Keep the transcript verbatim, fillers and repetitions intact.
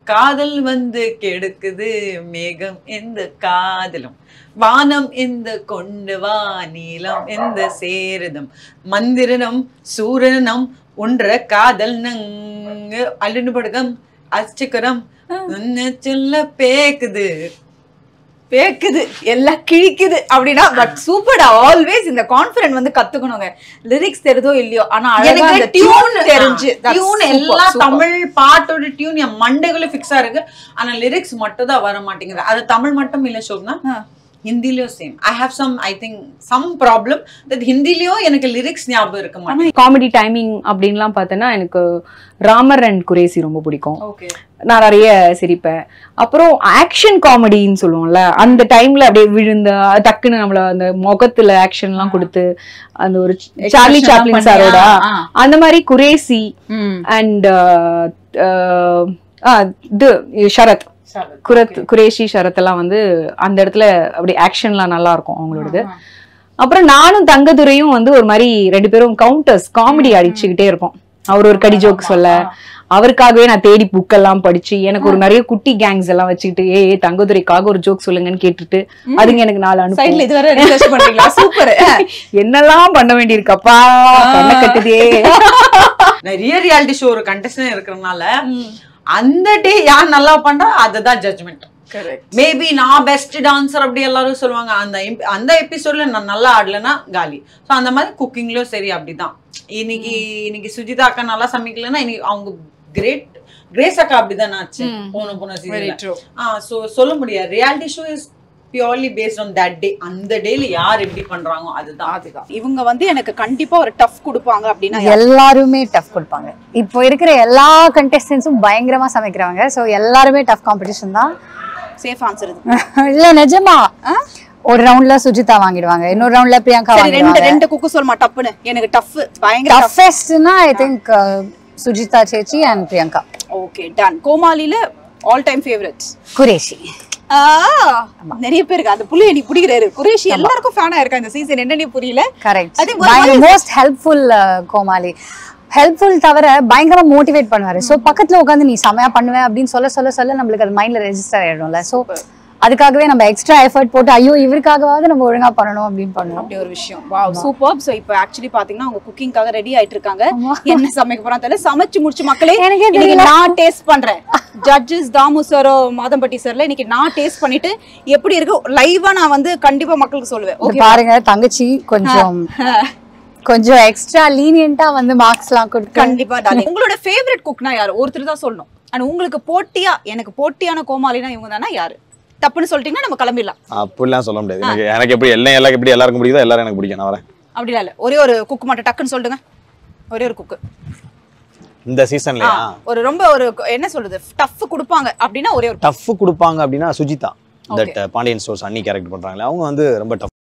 காதல் வந்து கெடுக்குது மேகம் எந்த காதலும் வானம் எந்த கொண்டு வா நீளம் எந்த சேருதம் மந்திரனம் சூரனம் ஒன்ற காதல் நங்கு அள்ளினு படுகம் அச்சுக்கரம் சொல்ல பேக்குது பேக்குது எல்லாம் கிழிக்குது அப்படின்னா பட் சூப்பர்டா ஆல்வேஸ் இந்த கான்ஃபிடன்ட் வந்து கத்துக்கணுங்க லிரிக்ஸ் தெரிதோ இல்லையோ ஆனா அழகா அந்த டியூன் தெரிஞ்சு டியூன் எல்லா தமிழ் பாட்டோட டியூன் என் மண்டைக்குள்ள ஃபிக்ஸா இருக்கு ஆனா லிரிக்ஸ் மட்டும் தான் வர மாட்டேங்குது அது தமிழ் மட்டும் இல்ல சோப்னா ஹிந்திலயும் same I have some I think some problem that ஹிந்திலயும் எனக்கு லிரிக்ஸ் ஞாபகம் இருக்க மாட்டேங்குது காமெடி டைமிங் அப்படின்லாம் பார்த்தோன்னா எனக்கு ராமர் அண்ட் குரேசி ரொம்ப பிடிக்கும் ஓகே நான் நிறைய சிரிப்பேன் அப்புறம் ஆக்ஷன் காமெடின்னு சொல்லுவோம்ல அந்த டைம்ல அப்படியே விழுந்த டக்குன்னு நம்மள அந்த முகத்துல ஆக்ஷன் எல்லாம் கொடுத்து அந்த ஒரு சார்லி சாப்ளின் சாரோட அந்த மாதிரி குரேசி அண்ட் இது ஷரத் குரத் குரேஷி ஷரத் எல்லாம் வந்து அந்த இடத்துல அப்படி ஆக்ஷன்லாம் நல்லா இருக்கும் அவங்களோடது அப்புறம் நானும் தங்கதுரையும் வந்து ஒரு மாதிரி ரெண்டு பேரும் கவுண்டர்ஸ் காமெடி அடிச்சுக்கிட்டே இருப்போம் அவர் ஒரு கடி ஜோக் சொல்ல அவருக்காகவே நான் தேடி புக் எல்லாம் படிச்சு எனக்கு ஒரு நிறைய குட்டி கேங்ஸ் எல்லாம் வச்சுக்கிட்டு ஏ தங்கதுரைக்காக ஒரு ஜோக் சொல்லுங்கன்னு கேட்டுட்டு அதுங்க எனக்கு நாலு அனுப்பி சூப்பர் என்னெல்லாம் பண்ண வேண்டியிருக்கப்பா கண்ண கட்டுதே நிறைய ரியாலிட்டி ஷோ ஒரு கண்டஸ்டன் இருக்கிறதுனால அந்த டே யார் நல்லா பண்றா அதுதான் ஜட்ஜ்மெண்ட் மேபி நான் பெஸ்ட் டான்சர் அப்படி எல்லாரும் சொல்லுவாங்க அந்த அந்த எபிசோட்ல நான் நல்லா ஆடலன்னா காலி ஸோ அந்த மாதிரி குக்கிங்லயும் சரி அப்படிதான் இன்னைக்கு இன்னைக்கு சுஜிதா அக்கா நல்லா சமைக்கலன்னா இன்னைக்கு அவங்க கிரேட் கிரேஸ் அக்கா அப்படிதான் ஆச்சு போன போன சீசன்ல ஆஹ் சோ சொல்ல முடியாது reality show is purely based on that day அந்த டேல யார் எப்படி பண்றாங்க அதுதான் அதுதான் இவங்க வந்து எனக்கு கண்டிப்பா ஒரு டஃப் கொடுப்பாங்க அப்படின்னா எல்லாருமே டஃப் கொடுப்பாங்க இப்போ இருக்கிற எல்லா கண்டெஸ்டன்ஸும் பயங்கரமா சமைக்கிறவங்க சோ எல்லாருமே டஃப் காம்படிஷன் தான் சேஃப் ஆன்சர் இல்ல நிஜமா ஒரு ரவுண்ட்ல சுஜிதா வாங்கிடுவாங்க இன்னொரு ரவுண்ட்ல பிரியங்கா வாங்கிடுவாங்க ரெண்டு ரெண்டு குக்கு சொல்லுமா டப்னு எனக்கு டஃப் பயங்கர டஃபஸ்ட்னா ஐ திங்க் சுஜிதா சேச்சி அண்ட் பிரியங்கா ஓகே டன் கோமாலில ஆல் டைம் ஃபேவரட்ஸ் குரேஷி நிறைய பேருக்கு அந்த புள்ளி நீ பிடிக்கிறாரு குரேஷி எல்லாருக்கும் ஃபேனா இருக்கா இந்த சீசன் என்னன்னே புரியல கரெக்ட் மோஸ்ட் ஹெல்ப்ஃபுல் கோமாலி ஹெல்ப்ஃபுல் தவிர பயங்கரமா மோட்டிவேட் பண்ணுவாரு சோ பக்கத்துல உட்காந்து நீ செமையா பண்ணுவேன் அப்படின்னு சொல்ல சொல்ல சொல்ல நம்மளுக்கு அது மைண்ட்ல ரெஜிஸ்டர் ஆயிடும்ல சோ அதுக்காகவே நம்ம எக்ஸ்ட்ரா எஃபர்ட் போட்டு ஐயோ இவருக்காகவாவது நம்ம ஒழுங்கா பண்ணணும் அப்படின்னு பண்ணுவோம் அப்படி ஒரு விஷயம் வாவ் சூப்பர் சோ இப்போ ஆக்சுவலி பாத்தீங்கன்னா அவங்க குக்கிங்காக ரெடி ஆயிட்டு இருக்காங்க என்ன சமைக்க போறாங்க தெரியல சமைச்சு முடிச்சு மக்களே இன்னைக்கு நான் டேஸ்ட் பண்றேன் ஜட்ஜஸ் தாமு சாரோ மாதம்பட்டி சார்ல இன்னைக்கு நான் டேஸ்ட் பண்ணிட்டு எப்படி இருக்கு லைவா நான் வந்து கண்டிப்பா மக்களுக்கு சொல்லுவேன் ஓகே பாருங்க தங்கச்சி கொஞ்சம் கொஞ்சம் எக்ஸ்ட்ரா லீனியன்ட்டா வந்து மார்க்ஸ்லாம் கொடுத்து கண்டிப்பா டார்லிங் உங்களோட ஃபேவரட் குக்னா யாரு ஒருத்தர் தான் சொல்லணும் ஆனா உங்களுக்கு போட்டியா எனக்கு போட்டியான கோமாளினா இவங்க தானா யாரு தப்புன்னு சொல்லிட்டீங்கன்னா நம்ம கிளம்பிடலாம் அப்படிலாம் சொல்ல முடியாது எனக்கு எனக்கு எப்படி எல்லாம் எல்லாம் எப்படி எல்லாருக்கும் பிடிக்குதோ எல்லாரும் எனக்கு பிடிக்கும் நான் வரேன் அப்படிலாம் இல்ல ஒரே ஒரு குக் மட்டும் டக்குன்னு சொல்லுங்க ஒரே ஒரு குக் இந்த சீசன்லயா ஒரு ரொம்ப ஒரு என்ன சொல்றது டஃப் கொடுப்பாங்க அப்படின்னா ஒரே ஒரு டஃப் கொடுப்பாங்க அப்படின்னா சுஜிதா தட் பாண்டியன் ஸ்டோர்ஸ் அன்னி கேரக்டர் பண்றாங்களே அவங்க வந்து ரொம்ப டஃப்